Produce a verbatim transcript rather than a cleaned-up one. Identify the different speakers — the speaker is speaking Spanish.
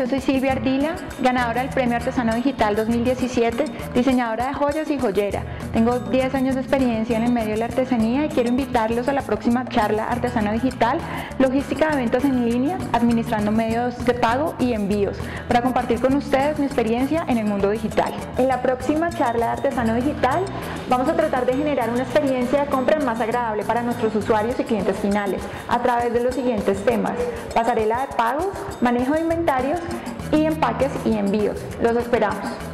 Speaker 1: yo soy Silvia Ardila, ganadora del Premio Artesano Digital dos mil diecisiete, diseñadora de joyas y joyera. Tengo diez años de experiencia en el medio de la artesanía y quiero invitarlos a la próxima charla Artesano Digital, logística de ventas en línea, administrando medios de pago y envíos, para compartir con ustedes mi experiencia en el mundo digital. En la próxima charla de Artesano Digital vamos a tratar de generar una experiencia de compra más agradable para nuestros usuarios y clientes finales a través de los siguientes temas: pasarela de pagos, manejo de inventarios y empaques y envíos. Los esperamos.